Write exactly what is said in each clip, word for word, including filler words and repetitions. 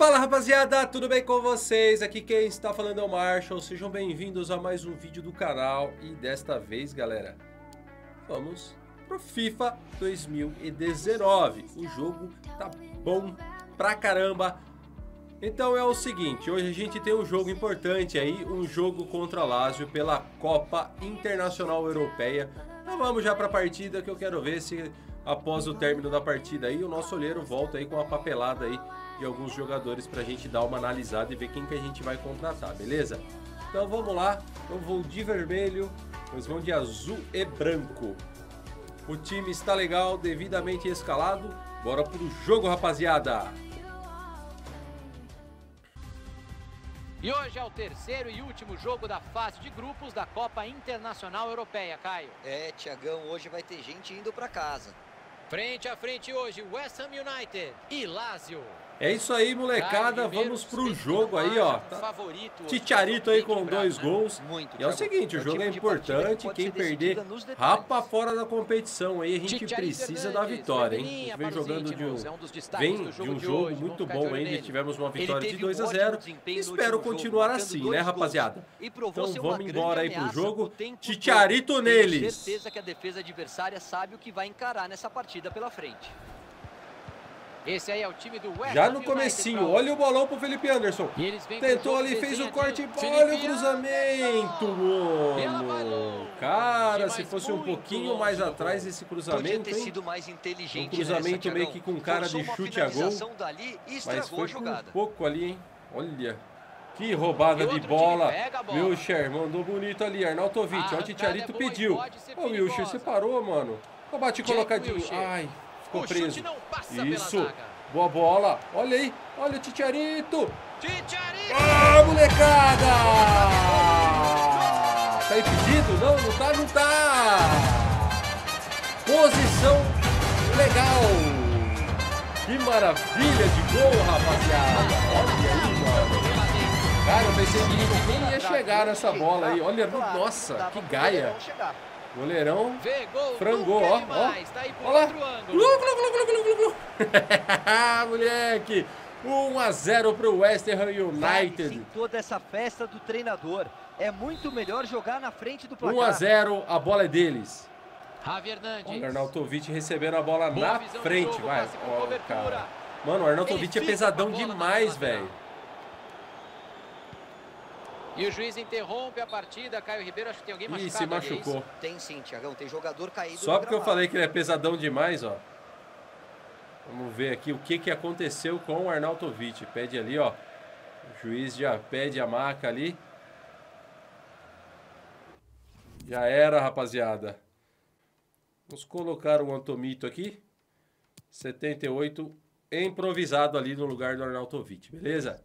Fala rapaziada, tudo bem com vocês? Aqui quem está falando é o Marshall, sejam bem-vindos a mais um vídeo do canal. E desta vez, galera, vamos pro FIFA dois mil e dezenove. O jogo tá bom pra caramba. Então é o seguinte, hoje a gente tem um jogo importante aí, um jogo contra a Lazio pela Copa Internacional Europeia. Então vamos já pra partida, que eu quero ver se após o término da partida aí o nosso olheiro volta aí com a papelada aí de alguns jogadores pra gente dar uma analisada e ver quem que a gente vai contratar, beleza? Então vamos lá, eu vou de vermelho, eles vão de azul e branco. O time está legal, devidamente escalado, bora pro jogo, rapaziada! E hoje é o terceiro e último jogo da fase de grupos da Copa Internacional Europeia, Caio. É, Tiagão, hoje vai ter gente indo pra casa. Frente a frente hoje, West Ham United e Lazio. É isso aí, molecada, vamos pro jogo aí, ó. Tá? Chicharito aí com dois gols. Muito, e é o seguinte, o jogo é importante, quem perder rapa fora da competição aí, a gente precisa da vitória, hein? A gente vem jogando de um, vem de um jogo muito bom ainda, tivemos uma vitória de dois a zero. Espero continuar assim, né, rapaziada? Então vamos embora aí pro jogo. Chicharito neles. Certeza que a defesa adversária sabe o que vai encarar nessa partida pela frente. Esse aí é o time do West Já no comecinho, olha o bolão pro Felipe Anderson. Tentou ali, fez o corte, olha o cruzamento, mano. Cara, se fosse um pouquinho mais atrás esse cruzamento, hein? Um cruzamento meio que com cara de chute a gol. Mas foi por pouco ali, hein? Olha. Que roubada de bola. Wilshere mandou bonito ali, Arnautovic. Olha o Chicharito pediu. Ô, Wilshere, você parou, mano. Ó, bate colocadinho. Ai. Ficou preso. Isso. Boa bola. Olha aí. Olha o Chicharito. Chicharito. Ah, molecada. Tá impedido? Não, não tá, não tá. Posição legal. Que maravilha de gol, rapaziada. Olha aí, mano. Cara, eu pensei que ninguém ia chegar nessa bola aí. Olha, nossa, que gaia. Goleirão frangou, ó, ó. Olha lá. Glu, glu, glu, glu, glu, glu. Moleque. um a zero pro West Ham United. Em toda essa festa do treinador. É muito melhor jogar na frente do placar. um a zero, a bola é deles. Javi Hernandes. O Arnautovic recebendo a bola na frente, vai. Ó, cara. Mano, o Arnautovic é pesadão demais, velho. E o juiz interrompe a partida. Caio Ribeiro, acho que tem alguém machucado. Ih, se machucou. Ali, tem sim, Tiagão. Tem jogador caído. Só porque eu falei que ele é pesadão demais, ó. Vamos ver aqui o que, que aconteceu com o Arnautovic. Pede ali, ó. O juiz já pede a maca ali. Já era, rapaziada. Vamos colocar o Antomito aqui. setenta e oito. Improvisado ali no lugar do Arnautovic, beleza?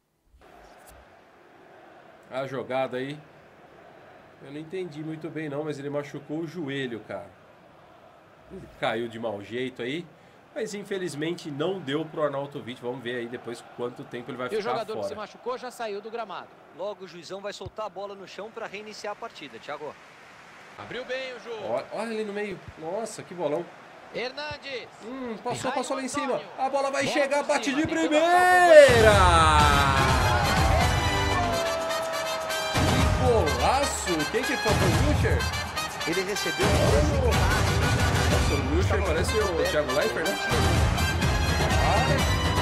A jogada aí. Eu não entendi muito bem não, mas ele machucou o joelho, cara. Ele caiu de mau jeito aí. Mas infelizmente não deu pro Arnautovic. Vamos ver aí depois quanto tempo ele vai ficar fora. E o jogador que se machucou já saiu do gramado. Logo o juizão vai soltar a bola no chão para reiniciar a partida, Thiago. Abriu bem o jogo. Olha, olha ali no meio. Nossa, que bolão. Hernandes. Hum, passou, passou lá em cima. A bola vai chegar, bate de primeira. Golaço! Quem que foi o Wilshere? Ele recebeu um Nossa, o Wilshere parece o Thiago Leifert, né? Ai,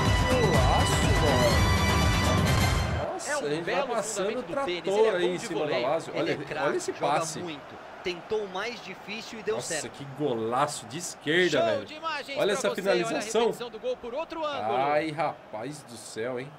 golaço, mano! Nossa, a gente vai passando trator aí em cima da Lazio. Olha, olha esse passe. Muito. Tentou o mais difícil e deu Nossa, certo. Nossa, que golaço de esquerda, velho. Olha essa finalização. Ai, rapaz do céu, hein?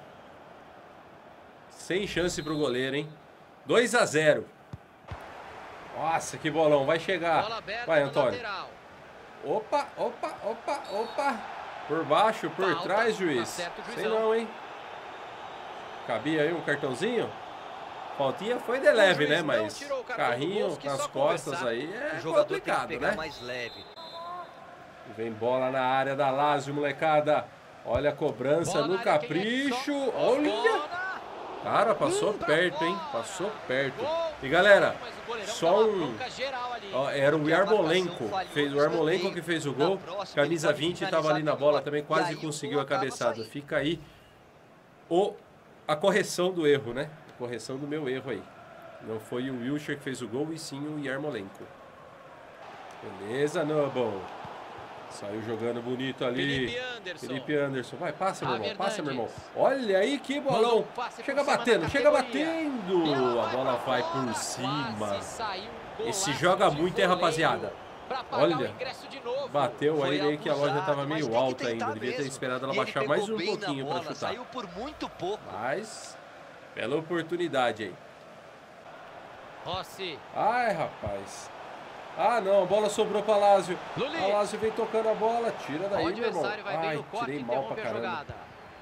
Sem chance pro goleiro, hein? dois a zero. Nossa, que bolão. Vai chegar. Vai, Antônio. Opa, opa, opa, opa. Por baixo, por Falta. trás, juiz. Tá certo, Sei não, hein? Cabia aí um cartãozinho? Faltinha foi de leve, né? Mas carrinho nas costas aí é complicado, né? Mais leve. Vem bola na área da Lazio, molecada. Olha a cobrança bola no capricho. É Olha. Cara, passou perto, hein? Passou perto. E galera, só um... Ó, era o Yarmolenko. Fez, o Yarmolenko que fez o gol. Camisa vinte estava ali na bola também, quase conseguiu a cabeçada. Fica aí o, a correção do erro, né? A correção do meu erro aí. Não foi o Wilshere que fez o gol, e sim o Yarmolenko. Beleza, Noble. Saiu jogando bonito ali. Felipe Anderson. Felipe Anderson. Vai, passa, meu irmão. Javier Passa, meu irmão. Nandes. Olha aí que bolão. Chega batendo, chega batendo. Ela A bola pra vai fora, por cima. quase saiu um Esse golaço joga de muito, hein, voleio rapaziada? pra pagar o Olha, ingresso de novo. bateu Foi aí meio que a loja abusado, tava mas meio tem que alta tentar ainda. Devia ter mesmo. esperado ela E ele baixar pegou mais um bem na pouquinho pra bola, chutar. Saiu por muito pouco. Mas, bela oportunidade aí. Rossi. Ai, rapaz. Ah, não, a bola sobrou pra Lazio. Luli. A Lazio vem tocando a bola. Tira daí, O meu irmão. adversário vai bem Ai, no corte tirei e mal pra interrompe a caramba. jogada.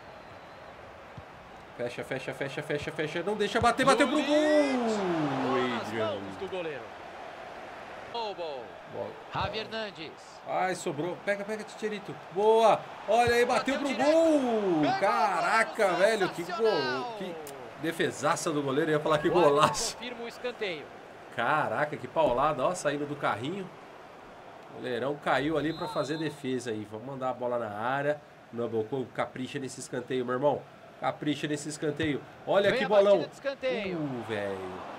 Fecha, fecha, fecha, fecha, fecha. Não deixa bater, bateu pro gol. Bola nas Adrian. mãos do goleiro. Noble. Bola. Javier Nandes. Ai, sobrou. Pega, pega, Tcherito. Boa. Olha aí, bateu, Bateu pro direto. gol. Pegou, Caraca, gol, velho. Que gol. sensacional. Que defesaça do goleiro. Eu ia falar que O árbitro golaço. confirma o escanteio. Caraca, que paulada. Ó, saindo do carrinho. O goleirão caiu ali pra fazer defesa aí. Vamos mandar a bola na área. Noble, capricha nesse escanteio, meu irmão. Capricha nesse escanteio. Olha Vem que a bolão. batida de escanteio. Uh, velho.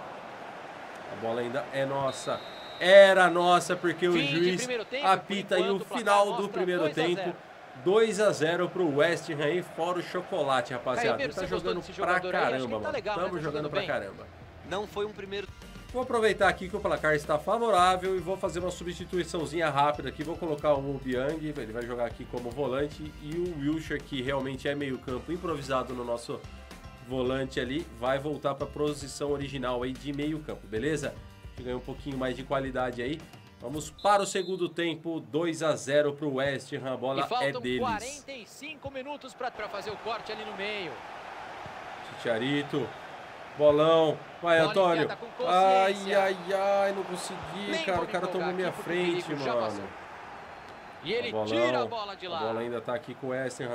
A bola ainda é nossa. Era nossa, porque o Fim de juiz primeiro tempo, apita aí por o enquanto, o final placar do mostra primeiro dois a tempo. zero. dois a zero pro West Ham aí, fora o chocolate, rapaziada. Caio, Ele tá você gostou jogando desse pra jogador aí? Acho que caramba, ele tá mano. legal, né? Tamo Tá jogando jogando pra bem. caramba. Não foi um primeiro... Vou aproveitar aqui que o placar está favorável e vou fazer uma substituiçãozinha rápida aqui. Vou colocar o Obiang, ele vai jogar aqui como volante, e o Wilshere, que realmente é meio campo improvisado no nosso volante ali, vai voltar para a posição original aí de meio campo, beleza? Que ganha um pouquinho mais de qualidade aí. Vamos para o segundo tempo, dois a zero para o West Ham, a bola E é faltam deles. quarenta e cinco minutos para fazer o corte ali no meio. Tcharito, bolão, vai Bola Antônio. enfiada com Ai, consciência. ai, ai, não consegui, Nem cara, vou o me cara tomou empolgar minha aqui, porque o frente, perigo já mano. passou. E ele Bolão, tira a bola de lá. A bola ainda tá aqui com o West Ham.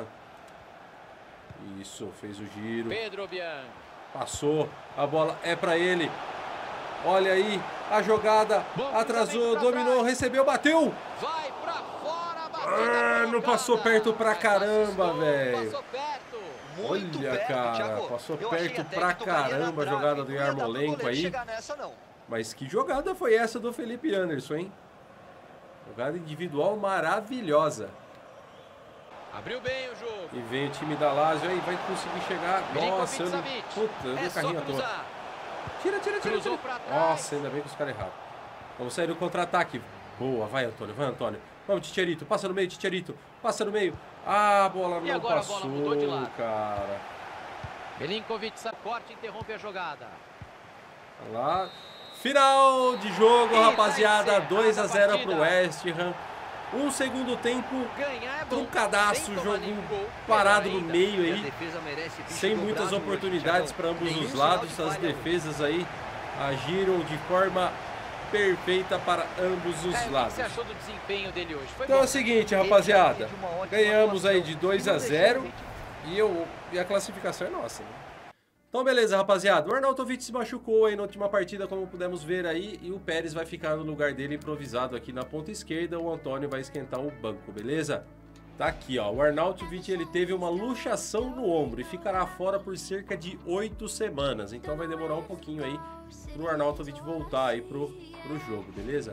Isso, fez o giro. Pedro Bian. Passou, a bola é pra ele. Olha aí, a jogada, Bom atrasou, cruzamento pra dominou, trás. recebeu, bateu. Vai pra fora, a batida Ah, não colocada. passou perto pra Mas caramba, assustou, velho. Passou perto. Muito Olha, perto, cara, Thiago. passou Eu achei perto até pra que tocaria na caramba a trave. jogada do Não ia dar pro Yarmolenko goleiro aí. chegar nessa, não. Mas que jogada foi essa do Felipe Anderson, hein? Jogada individual maravilhosa. Abriu bem o jogo. E vem o time da Lazio aí, vai conseguir chegar. Milinkovic Nossa, eu não... Savic. Puta, eu dei É o só carrinho à toa. cruzar. Tira, tira, tira, Cruzou tira. pra trás. Nossa, ainda bem que os caras erraram. Vamos sair do contra-ataque. Boa, vai Antônio, vai Antônio. Vamos, Tcharito, passa no meio, Tcharito. Passa no meio. Ah, a bola E não agora a passou, bola mudou de lado. cara. Milinkovic, corte, interrompe a jogada. Olha lá. Final de jogo, E tá rapaziada. encerrada dois a zero a partida. pro West Ham. Um segundo tempo Ganhar é bom. truncadaço, Sem tomar jogo nenhum gol, parado melhor no ainda. meio E a aí. defesa merece bicho Sem muitas dobrado hoje, oportunidades Thiagão. para ambos Nenhum os sinal lados. de As falha hoje. defesas aí agiram de forma perfeita para ambos os Caio, o que lados. você achou do desempenho dele hoje? Foi Então bom, é o né? seguinte, Ele rapaziada. teve uma ótima Ganhamos aí atuação. de dois E não a deixou zero a gente- e, eu, e a classificação é nossa, né? Então beleza, rapaziada. O Arnautovic se machucou aí na última partida, como pudemos ver aí, e o Pérez vai ficar no lugar dele improvisado aqui na ponta esquerda. O Antônio vai esquentar o banco, beleza? Tá aqui, ó. O Arnautovic, ele teve uma luxação no ombro e ficará fora por cerca de oito semanas. Então vai demorar um pouquinho aí pro Arnautovic voltar aí pro, pro jogo, beleza?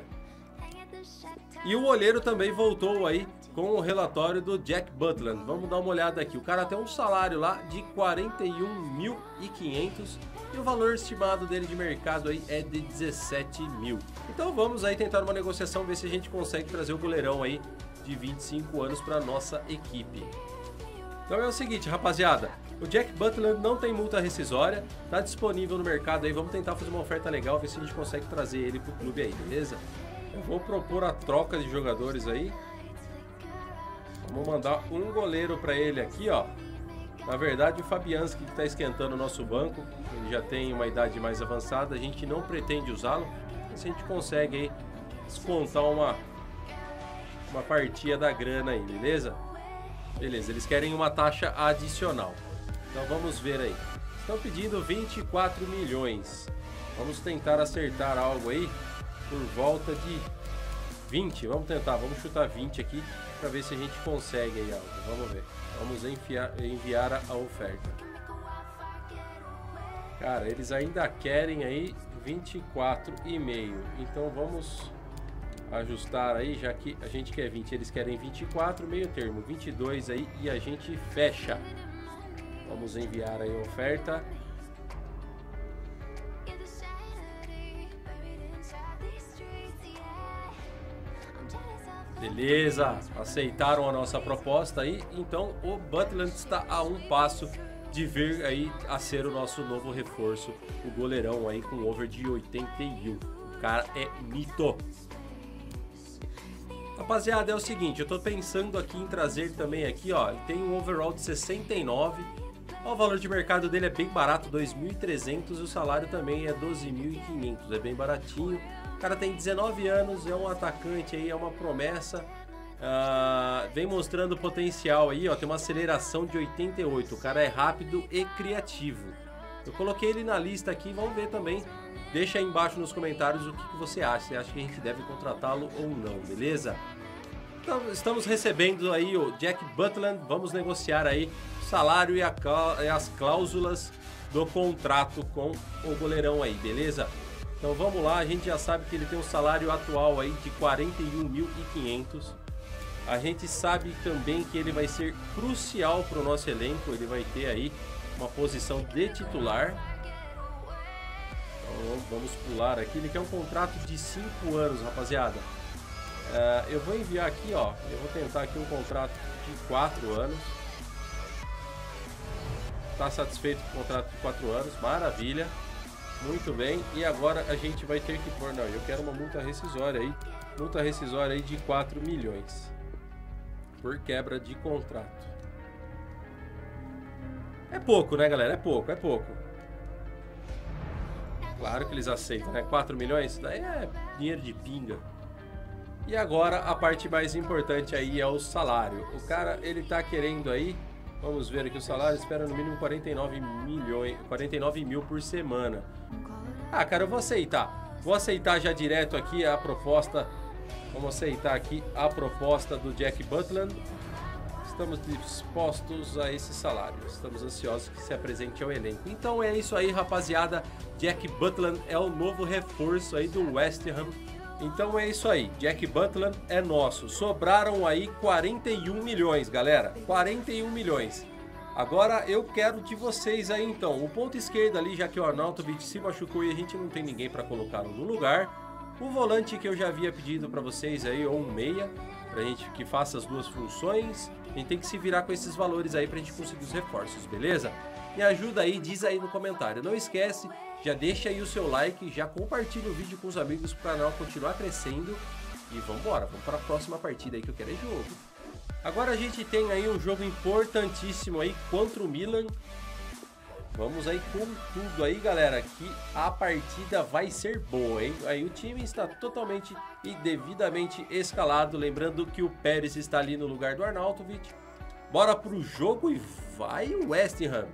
E o olheiro também voltou aí com o relatório do Jack Butland. Vamos dar uma olhada aqui. O cara tem um salário lá de quarenta e um mil e quinhentos e o valor estimado dele de mercado aí é de dezessete mil. Então vamos aí tentar uma negociação, ver se a gente consegue trazer o goleirão aí de vinte e cinco anos para nossa equipe. Então é o seguinte, rapaziada. O Jack Butland não tem multa rescisória, tá disponível no mercado aí. Vamos tentar fazer uma oferta legal, ver se a gente consegue trazer ele pro clube aí, beleza? Eu vou propor a troca de jogadores aí. Vamos mandar um goleiro para ele aqui, ó. Na verdade, o Fabianski que está esquentando o nosso banco. Ele já tem uma idade mais avançada. A gente não pretende usá-lo. Se a gente consegue aí descontar uma, uma partia da grana aí, beleza? Beleza, eles querem uma taxa adicional. Então vamos ver aí. Estão pedindo vinte e quatro milhões. Vamos tentar acertar algo aí por volta de vinte. Vamos tentar, vamos chutar vinte aqui para ver se a gente consegue aí algo. Vamos ver. Vamos enviar, enviar a, a oferta. Cara, eles ainda querem aí vinte e quatro e meio. Então vamos ajustar aí, já que a gente quer vinte, eles querem vinte e quatro, meio termo, vinte e dois aí e a gente fecha. Vamos enviar aí a oferta. Beleza, aceitaram a nossa proposta aí, então o Butland está a um passo de vir aí a ser o nosso novo reforço, o goleirão aí com over de oitenta e um. O cara é mito. Rapaziada, é o seguinte, eu tô pensando aqui em trazer também aqui, ó, ele tem um overall de sessenta e nove, ó, o valor de mercado dele é bem barato, dois mil e trezentos, e o salário também é doze mil e quinhentos, é bem baratinho. O cara tem dezenove anos, é um atacante aí, é uma promessa, uh, vem mostrando potencial aí, ó, tem uma aceleração de oitenta e oito, o cara é rápido e criativo. Eu coloquei ele na lista aqui, vamos ver também, deixa aí embaixo nos comentários o que, que você acha, você acha que a gente deve contratá-lo ou não, beleza? Então, estamos recebendo aí o Jack Butland, vamos negociar aí o salário e, a, e as cláusulas do contrato com o goleirão aí, beleza? Então vamos lá, a gente já sabe que ele tem um salário atual aí de quarenta e um mil e quinhentos. A gente sabe também que ele vai ser crucial para o nosso elenco, ele vai ter aí uma posição de titular. Então vamos pular aqui, ele quer um contrato de cinco anos, rapaziada. Uh, eu vou enviar aqui, ó, eu vou tentar aqui um contrato de quatro anos. Tá satisfeito com o contrato de quatro anos, maravilha. Muito bem, e agora a gente vai ter que pôr, não, eu quero uma multa rescisória aí, multa rescisória aí de quatro milhões por quebra de contrato. É pouco, né, galera? É pouco, é pouco. Claro que eles aceitam, né? quatro milhões, daí é dinheiro de pinga. E agora a parte mais importante aí é o salário. O cara, ele tá querendo aí, vamos ver aqui o salário, espera no mínimo quarenta e nove milhões, quarenta e nove mil por semana. Ah, cara, eu vou aceitar. Vou aceitar já direto aqui a proposta. Vamos aceitar aqui a proposta do Jack Butland. Estamos dispostos a esse salário. Estamos ansiosos que se apresente ao elenco. Então é isso aí, rapaziada. Jack Butland é o novo reforço aí do West Ham. Então é isso aí, Jack Butland é nosso. Sobraram aí quarenta e um milhões, galera. quarenta e um milhões. Agora eu quero de vocês aí então. O ponto esquerdo ali, já que o Arnautovic se machucou e a gente não tem ninguém para colocá-lo no lugar. O volante que eu já havia pedido para vocês aí, ou um meia, pra gente que faça as duas funções. A gente tem que se virar com esses valores aí pra gente conseguir os reforços, beleza? Me ajuda aí, diz aí no comentário. Não esquece, já deixa aí o seu like, já compartilha o vídeo com os amigos para o canal continuar crescendo. E vambora, vamos para a próxima partida aí que eu quero é jogo. Agora a gente tem aí um jogo importantíssimo aí contra o Milan. Vamos aí com tudo aí, galera, que a partida vai ser boa, hein? Aí o time está totalmente e devidamente escalado, lembrando que o Pérez está ali no lugar do Arnautovic. Bora pro jogo e vai o West Ham.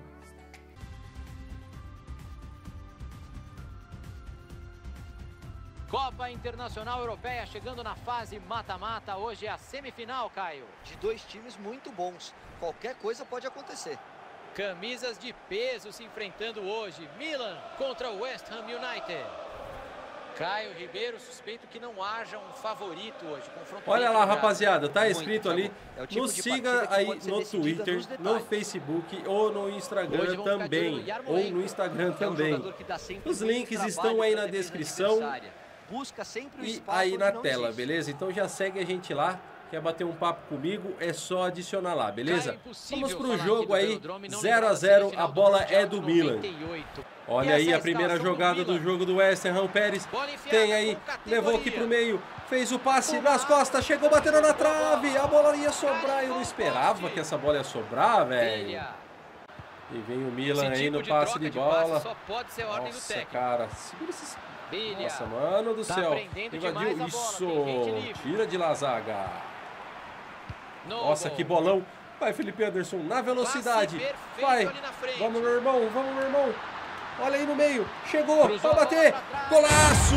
Copa Internacional Europeia chegando na fase mata-mata. Hoje é a semifinal, Caio. De dois times muito bons. Qualquer coisa pode acontecer. Camisas de peso se enfrentando hoje. Milan contra o West Ham United. Caio Ribeiro, suspeito que não haja um favorito hoje. Confronto Olha lá, rapaziada, tá escrito muito, ali. é tipo nos siga aí no Twitter, no Facebook ou no Instagram também. Ou no Instagram também. É Os links estão aí na descrição. Busca sempre o e espaço aí na tela, existe. Beleza? Então já segue a gente lá. Quer bater um papo comigo? É só adicionar lá, beleza? Vamos pro jogo aí, zero a zero, a bola é do Milan. Olha aí a primeira jogada do jogo do West Ham. Pérez tem aí, levou aqui pro meio, fez o passe nas costas, chegou batendo na trave, a bola ia sobrar. Eu não esperava que essa bola ia sobrar, velho. E vem o Milan aí no passe de bola. Nossa, cara, segura esses... Nossa, mano do céu. Invadiu isso. Tira de lá, zaga. Nossa, que bolão. Vai, Felipe Anderson, na velocidade. Vai. Vamos, meu irmão. Vamos, meu irmão. Olha aí no meio. Chegou. Vai bater. Golaço.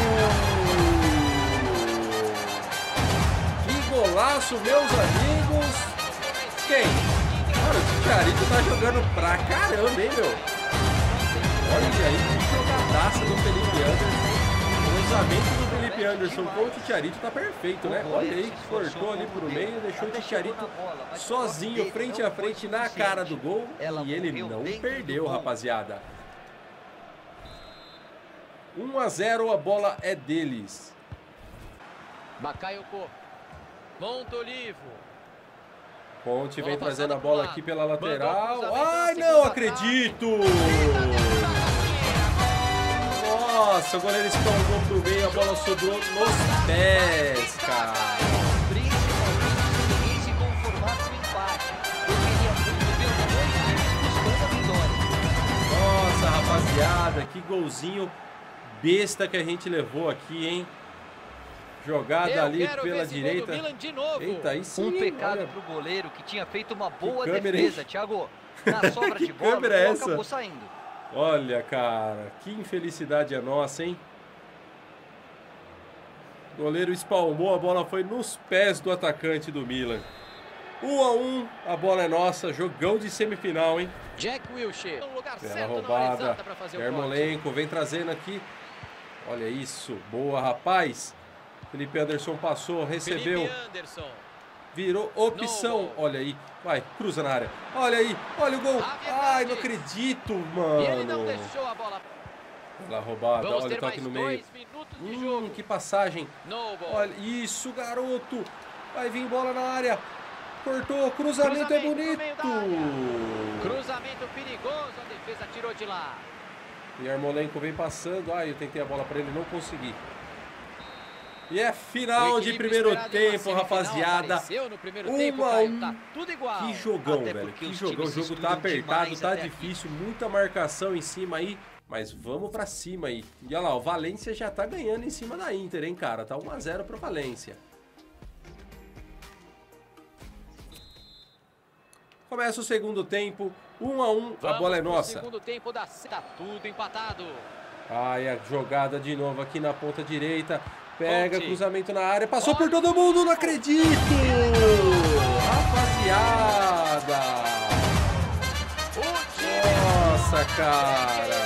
Que golaço, meus amigos. Quem? Cara, o Chicharito tá jogando pra caramba, hein, meu? Olha aí que jogadaça do Felipe Anderson. O cruzamento do Felipe Anderson com o Titiarito tá perfeito, né? Olha aí, cortou ali pro meio, deixou o Titiarito sozinho, frente a frente, na cara do gol. E ele não perdeu, rapaziada. um a zero, a bola é deles. Bakayoko. Montolivo. Ponte vem trazendo a bola aqui pela lateral. Ai, não acredito! Nossa, o goleiro espalmou pro meio, a bola sobrou nos pés, cara. Principalmente se ninguém se conformasse no empate. Eu queria muito ver os dois times buscando a vitória. Nossa, rapaziada, que golzinho besta que a gente levou aqui, hein? Jogada Eu ali quero pela ver esse direita. gol do Milan de novo. Eita, aí sim. Um pecado olha. pro goleiro que tinha feito uma boa câmera, defesa, hein? Thiago. Na sobra Que de bola, câmera é o gol essa? acabou saindo. Olha, cara, que infelicidade é nossa, hein? O goleiro espalmou, a bola foi nos pés do atacante do Milan. um a um, a bola é nossa, jogão de semifinal, hein? Jack Wilshere. No lugar Bela certo, na hora roubada, exata pra fazer o corte. Yarmolenko vem trazendo aqui. Olha isso, boa, rapaz. Felipe Anderson passou, recebeu, Felipe Anderson. virou opção. No. Olha aí, vai, cruza na área. Olha aí, olha o gol. Ai, não acredito, E ele não mano. deixou a bola. Olha a roubada, Vamos olha o ter toque mais no meio. dois minutos de Hum, jogo. que passagem. No ball. Olha isso, garoto. Vai vir bola na área. Cortou, cruzamento, Cruzamento é no bonito. meio da área. Cruzamento perigoso, a defesa tirou de lá. E Yarmolenko vem passando. Ai, eu tentei a bola para ele, não consegui. E é final O de equilíbrio primeiro esperado em uma tempo, semifinal rapaziada. apareceu no primeiro Um tempo, a Caio, um. tá tudo igual. Que jogão, Até velho. porque Que os jogão. O times se jogo tá estudam apertado, demais tá até aqui. difícil. Muita marcação em cima aí. Mas vamos pra cima aí. E olha lá, o Valência já tá ganhando em cima da Inter, hein, cara. Tá um a zero pro Valência. Começa o segundo tempo. um a um, a Vamos bola é pro nossa. segundo tempo da... Tá tudo empatado. Ai, a jogada de novo aqui na ponta direita. Pega, Ponte. cruzamento na área. Passou por todo mundo, não acredito! Rapaziada! O time Nossa, cara!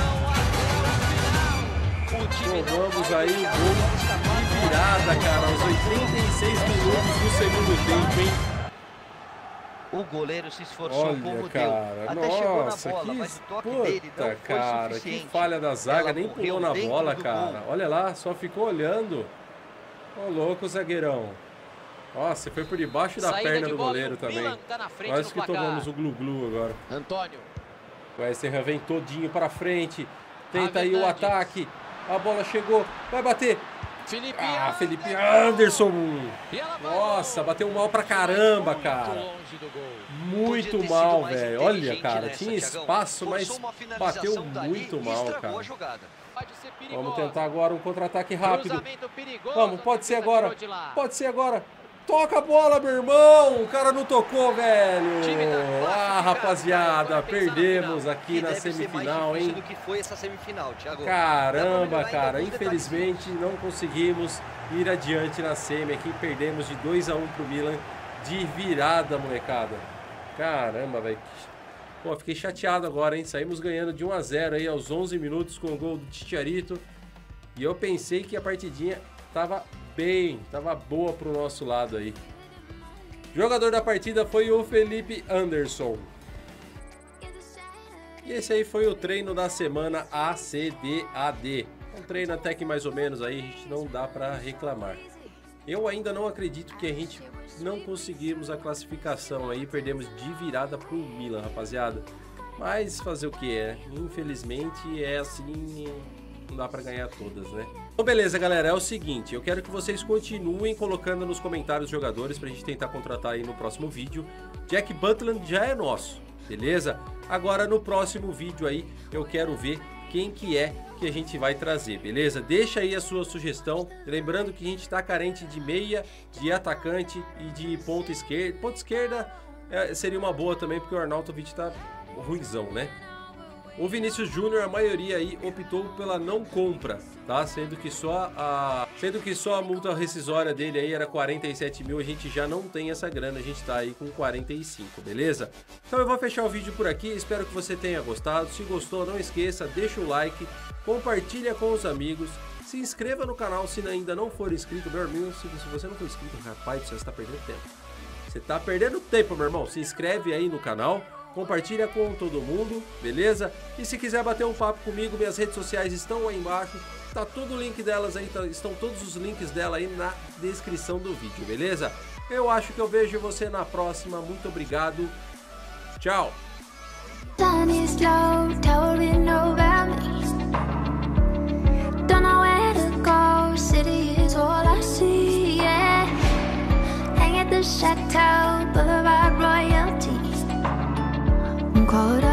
O time não Tomamos vai aí deixar gol a bola escapar de fora. virada, cara. Aos oitenta e seis minutos do segundo tempo, hein? O goleiro se esforçou Olha, como cara, deu. Até chegou na nossa, bola, que mas o toque puta, dele não foi cara, suficiente. que falha da zaga, Ela nem correu pulou na dentro bola, do cara. gol. Olha lá, só ficou olhando. Ô, louco, zagueirão. Nossa, foi por debaixo da Saída perna de do bola, goleiro o também. Milan tá na frente Nós no que placar. tomamos o glu-glu agora. Antônio. O West Ham vem todinho para frente. Tenta aí o Hernandes. ataque. A bola chegou, vai bater. Felipe Ah, Anderson. Felipe Anderson. E ela vai Nossa, gol. bateu mal pra caramba, Muito cara. longe do gol. Muito Podia ter mal, sido mais velho. Olha, inteligente cara, nessa, tinha Thiagão. espaço, mas Forçou uma finalização bateu dali muito e mal, estragou cara. a jogada. Pode ser perigoso. Vamos tentar agora um contra-ataque rápido. Cruzamento perigoso, Vamos, a pode ser defesa agora. tirou de lá. Pode ser agora. Toca a bola, meu irmão. O cara não tocou, velho. time tá classificado, Ah, rapaziada, agora pensar na perdemos final. aqui Que na deve ser mais semifinal, difícil hein? do que foi essa semifinal, Thiago. Dá pra Caramba, melhorar ainda cara, alguns infelizmente não conseguimos ir adiante na semi aqui, perdemos de dois a um pro Milan de virada, molecada. Caramba, velho. Pô, fiquei chateado agora, hein? Saímos ganhando de um a zero aí aos onze minutos com o gol do Titiarito. E eu pensei que a partidinha tava bem, tava boa pro nosso lado aí. O jogador da partida foi o Felipe Anderson. E esse aí foi o treino da semana A C D A D. Um treino até que mais ou menos aí, a gente não dá pra reclamar. Eu ainda não acredito que a gente não conseguimos a classificação aí, perdemos de virada pro Milan, rapaziada. Mas fazer o que é? Infelizmente é assim, não dá pra ganhar todas, né? Então beleza, galera, é o seguinte, eu quero que vocês continuem colocando nos comentários os jogadores pra gente tentar contratar aí no próximo vídeo. Jack Butland já é nosso, beleza? Agora no próximo vídeo aí eu quero ver quem que é que a gente vai trazer, beleza? Deixa aí a sua sugestão, lembrando que a gente tá carente de meia, de atacante e de ponta esquerda. Ponta esquerda é, seria uma boa também, porque o Arnautovic tá ruimzão, né? O Vinícius Júnior, a maioria aí optou pela não compra, tá? Sendo que só a, sendo que só a multa rescisória dele aí era quarenta e sete mil, a gente já não tem essa grana, a gente tá aí com quarenta e cinco, beleza? Então eu vou fechar o vídeo por aqui, espero que você tenha gostado. Se gostou, não esqueça, deixa o like, compartilha com os amigos, se inscreva no canal se ainda não for inscrito, meu irmão. Se você não for inscrito, rapaz, você está perdendo tempo. Você tá perdendo tempo, meu irmão. Se inscreve aí no canal. Compartilha com todo mundo, beleza? E se quiser bater um papo comigo, minhas redes sociais estão aí embaixo. Tá todo o link delas aí, tá, estão todos os links dela aí na descrição do vídeo, beleza? Eu acho que eu vejo você na próxima. Muito obrigado. Tchau! Chateau Boulevard royalty. I'm caught